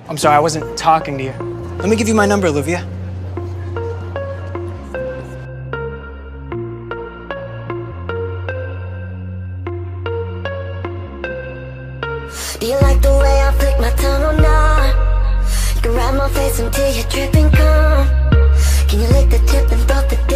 I'm sorry, I wasn't talking to you. Let me give you my number, Olivia. Do you like the way I flick my tongue or not? You can ride my face until you're dripping calm. Can you lick the tip and throw the